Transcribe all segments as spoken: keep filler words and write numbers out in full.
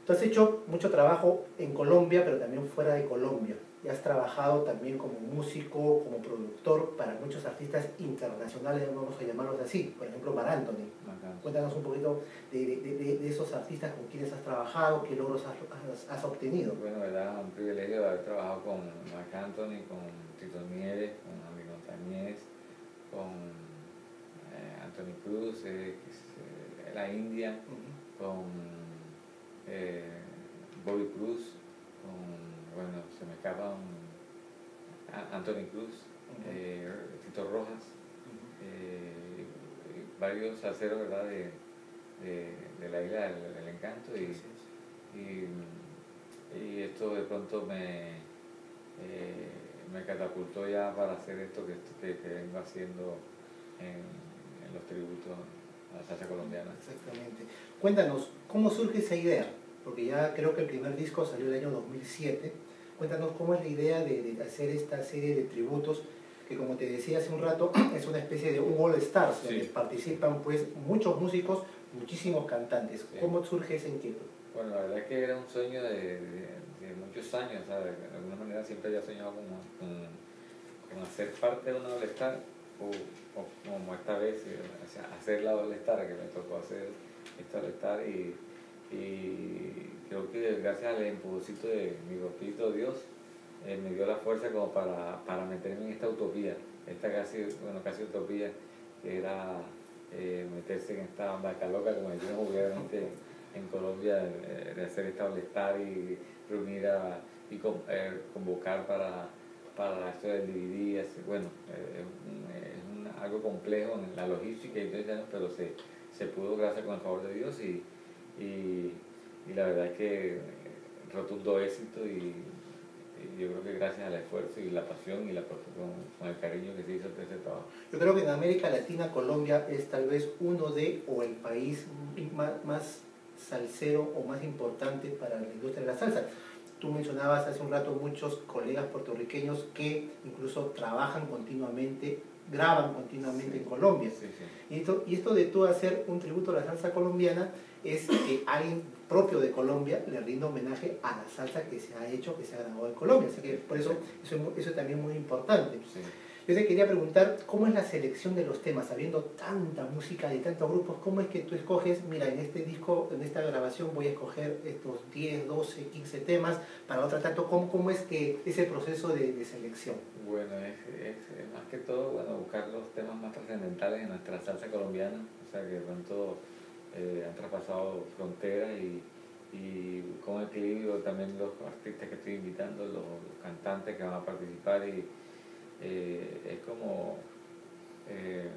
Tú has hecho mucho trabajo en Colombia, pero también fuera de Colombia. Y has trabajado también como músico, como productor para muchos artistas internacionales, vamos a llamarlos así. Por ejemplo, Marc Anthony. Ajá. Cuéntanos un poquito de, de, de, de esos artistas con quienes has trabajado, qué logros has, has, has obtenido. Bueno, era un privilegio haber trabajado con Marc Anthony, con Tito Nieves, con Andy Montañez, con eh, Anthony Cruz, eh, que es, eh, la India, uh-huh. con eh, Bobby Cruz, con, bueno, se me escapa un, Anthony Cruz, uh-huh. eh, Tito Rojas, uh-huh. eh, varios aceros, ¿verdad?, de, de, de la isla del, del encanto, y, y, y esto de pronto me, eh, me catapultó ya para hacer esto que, que, que vengo haciendo en, en los tributos a la salsa colombiana. Exactamente. Cuéntanos, ¿cómo surge esa idea? Porque ya creo que el primer disco salió el año dos mil siete. Cuéntanos cómo es la idea de, de hacer esta serie de tributos, que como te decía hace un rato, es una especie de un All Stars, sí. donde participan pues muchos músicos, muchísimos cantantes. Sí. ¿Cómo surge ese inquietud? Bueno, la verdad es que era un sueño de, de, de muchos años, ¿sabes? De alguna manera siempre había soñado con, con, con hacer parte de una All Star, o, o como esta vez, o sea, hacer la All Star, que me tocó hacer esta All Star, y, y creo que gracias al empujoncito de mi papito Dios, eh, me dio la fuerza como para, para meterme en esta utopía, esta casi, bueno, casi utopía, que era eh, meterse en esta vaca loca, como decimos vulgarmente en Colombia, de, de hacer esta All Star y reunir a, y con, eh, convocar para, para esto del D V D. Así, bueno, eh, es, un, es un, algo complejo en la logística y todo eso, pero se, se pudo gracias con el favor de Dios, y, y, y la verdad es que rotundo éxito, y, y yo creo que gracias al esfuerzo y la pasión y la con, con el cariño que se hizo todo ese trabajo. Yo creo que en América Latina Colombia es tal vez uno de, o el país más, más salsero o más importante para la industria de la salsa. Tú mencionabas hace un rato muchos colegas puertorriqueños que incluso trabajan continuamente, graban continuamente sí. en Colombia. Sí, sí. Y, esto, y esto de tú hacer un tributo a la salsa colombiana es que alguien propio de Colombia le rinde homenaje a la salsa que se ha hecho, que se ha grabado en Colombia. Así que por eso eso es, eso es también muy importante. Sí. Yo te quería preguntar, ¿cómo es la selección de los temas? Habiendo tanta música de tantos grupos, ¿cómo es que tú escoges, mira, en este disco, en esta grabación voy a escoger estos diez, doce, quince temas, para otra tanto? ¿Cómo, cómo es que ese proceso de, de selección? Bueno, es, es, es más que todo, bueno, buscar los temas más trascendentales en nuestra salsa colombiana, o sea, que de pronto eh, han traspasado fronteras, y, y con equilibrio también los artistas que estoy invitando, los, los cantantes que van a participar, y Eh, es como eh,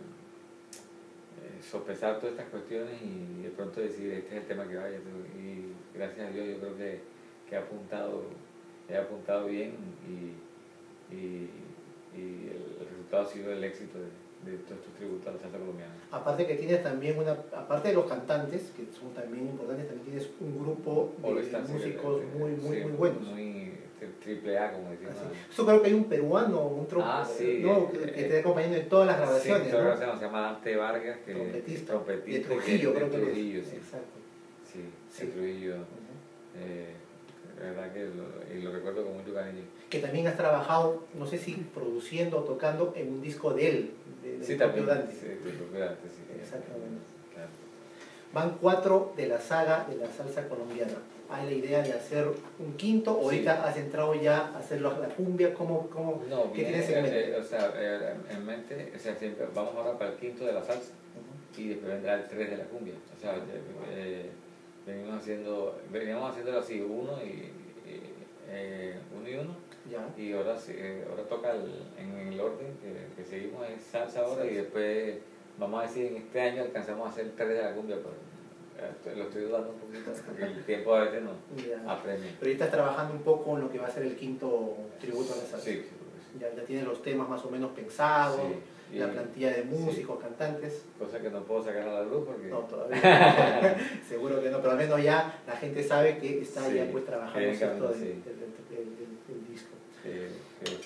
eh, sopesar todas estas cuestiones y de pronto decir este es el tema que vaya, y gracias a Dios yo creo que, que he apuntado he apuntado bien, y, y, y el resultado ha sido el éxito de, de todos estos tributos a la salsa colombiana. Aparte que tienes también una, aparte de los cantantes, que son también importantes, también tienes un grupo de, de músicos sí, muy, muy, sí, muy buenos. Muy triple A, como decimos. Yo creo que hay un peruano, un trom ah, sí, ¿no? eh, que, que eh, te está acompañando en todas las grabaciones. Sí, ¿no? grabaciones, se llama Dante Vargas, que trompetista, trompetista de Trujillo, que, creo de que Trujillo, es. sí. Exacto. Sí, sí. de Trujillo. Uh-huh. eh, la verdad que lo, y lo recuerdo con mucho cariño. Que también has trabajado, no sé si produciendo o tocando en un disco de él, de, de sí, propio también, Dante. Sí, de propio Dante, sí. Exactamente. Claro. Van cuatro de la saga de la salsa colombiana. ¿Hay la idea de hacer un quinto o ahorita sí. has entrado ya a hacer la cumbia? ¿Cómo, cómo, no, ¿Qué bien, tienes en mente? Eh, o sea, eh, en mente, o sea, siempre vamos ahora para el quinto de la salsa, uh-huh. y después vendrá el tres de la cumbia. O sea, eh, venimos haciendo, veníamos haciéndolo así, uno y, y eh, uno y uno. Ya. Y ahora, eh, ahora toca el, en el orden que, que seguimos es salsa ahora, sí. Y después vamos a decir en este año alcanzamos a hacer el tres de la cumbia, pero lo estoy dudando un poquito porque el tiempo a veces no apremia. Pero ahí estás trabajando un poco en lo que va a ser el quinto tributo a la salsa. Sí, sí, sí. Ya, ya tienes los temas más o menos pensados, sí. la plantilla de músicos, sí. cantantes. Cosa que no puedo sacar a la luz porque... No, todavía no. Seguro que no, pero al menos ya la gente sabe que está sí. ya pues trabajando esto camino, del, sí. del, del, del, del disco. Sí, sí.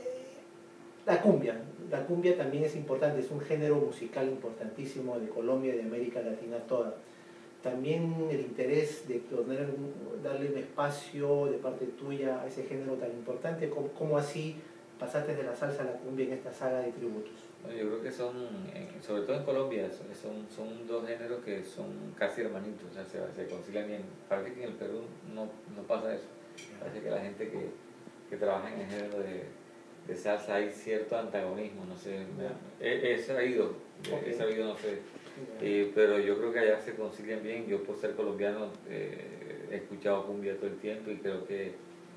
La cumbia, la cumbia también es importante, es un género musical importantísimo de Colombia y de América Latina toda. también el interés de poner, darle un espacio de parte tuya a ese género tan importante. ¿Cómo, cómo así pasaste de la salsa a la cumbia en esta saga de tributos? Bueno, yo creo que son, sobre todo en Colombia, son, son dos géneros que son casi hermanitos, o sea, se, se concilian bien. Parece que en el Perú no, no pasa eso. Parece que la gente que, que trabaja en el género de, de salsa hay cierto antagonismo, no sé, me, he, he sabido, okay. he sabido, no sé, eh, pero yo creo que allá se concilian bien. Yo por ser colombiano eh, he escuchado cumbia todo el tiempo y creo que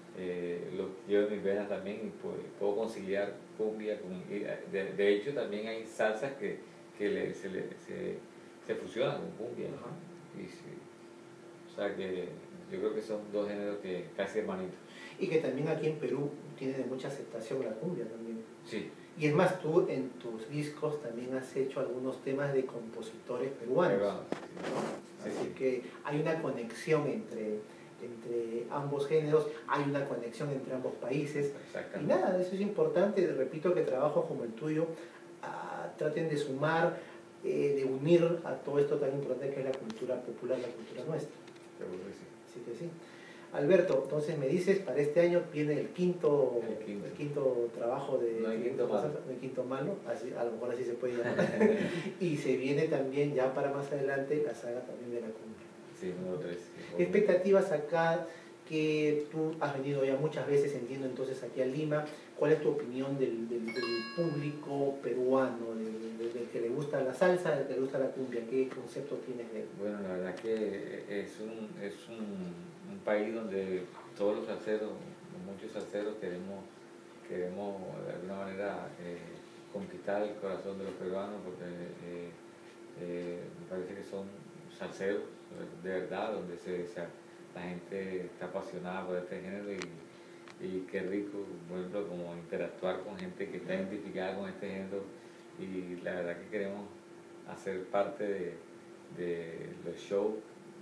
eh, lo llevo en mis venas también y pues, puedo conciliar cumbia con, de, de hecho también hay salsas que, que le, se, le, se, se fusionan con cumbia, ¿no? Y sí, o sea que yo creo que son dos géneros que casi hermanitos. Y que también aquí en Perú tiene de mucha aceptación la cumbia también. Sí. Y es más, tú en tus discos también has hecho algunos temas de compositores peruanos. Peruanos, sí. Así sí. que hay una conexión entre, entre ambos géneros, hay una conexión entre ambos países. Y nada, eso es importante. Repito que trabajos como el tuyo uh, traten de sumar, eh, de unir a todo esto tan importante que es la cultura popular, la cultura nuestra. Seguro que sí. Así que sí. Alberto, entonces me dices, para este año viene el quinto, el quinto. El quinto trabajo de... No hay quinto malo. No hay quinto malo, así, a lo mejor así se puede llamar. Y se viene también, ya para más adelante, la saga también de la cumbia. Sí, número tres. ¿Qué expectativas acá, que tú has venido ya muchas veces, entiendo entonces aquí a Lima? ¿Cuál es tu opinión del, del, del público peruano, del, del, del que le gusta la salsa, del que le gusta la cumbia? ¿Qué concepto tienes de él? Bueno, la verdad que es un, es un, un país donde todos los salseros, muchos salseros queremos, queremos de alguna manera eh, conquistar el corazón de los peruanos, porque eh, eh, me parece que son salseros de verdad, donde se, se, la gente está apasionada por este género y y qué rico, por ejemplo, como interactuar con gente que está identificada con este género, y la verdad que queremos hacer parte de, de los shows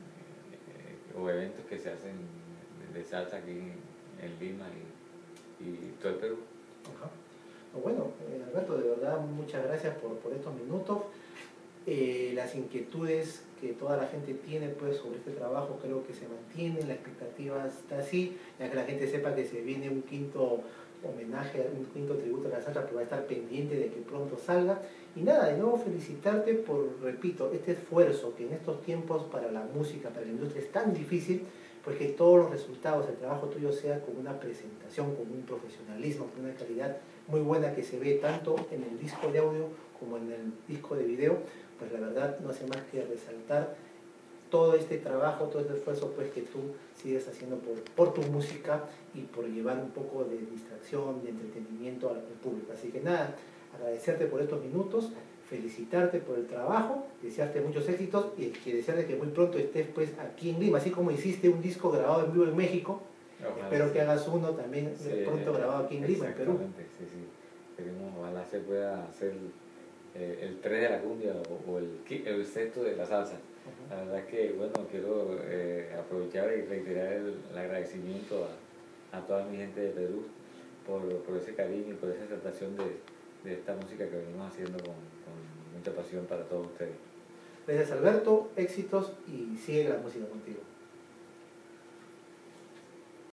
eh, o eventos que se hacen de salsa aquí en, en Lima y, y todo el Perú. Ajá. Bueno, eh, Alberto, de verdad muchas gracias por, por estos minutos. Eh, las inquietudes que toda la gente tiene pues sobre este trabajo creo que se mantienen, la expectativa está así, ya que la gente sepa que se viene un quinto homenaje, un quinto tributo a la salsa, que va a estar pendiente de que pronto salga. Y nada, de nuevo felicitarte por, repito, este esfuerzo que en estos tiempos para la música, para la industria es tan difícil, pues que todos los resultados del trabajo tuyo sea con una presentación, con un profesionalismo, con una calidad muy buena que se ve tanto en el disco de audio como en el disco de video. Pues la verdad no hace más que resaltar todo este trabajo, todo este esfuerzo pues que tú sigues haciendo por, por tu música y por llevar un poco de distracción, de entretenimiento al, al público. Así que nada, agradecerte por estos minutos, felicitarte por el trabajo, desearte muchos éxitos y que desearte que muy pronto estés pues aquí en Lima, así como hiciste un disco grabado en vivo en México. Ojalá, espero sí. que hagas uno también sí, pronto grabado aquí en Lima, en Perú. Sí, sí. Queremos, ojalá se pueda hacer eh, el tres de la cumbia o, o el, el sexto de la salsa. Uh-huh. La verdad que, bueno, quiero eh, aprovechar y reiterar el, el agradecimiento a, a toda mi gente de Perú por, por ese cariño y por esa aceptación de, de esta música que venimos haciendo con, con mucha pasión para todos ustedes. Gracias, Alberto, éxitos y sigue la música contigo.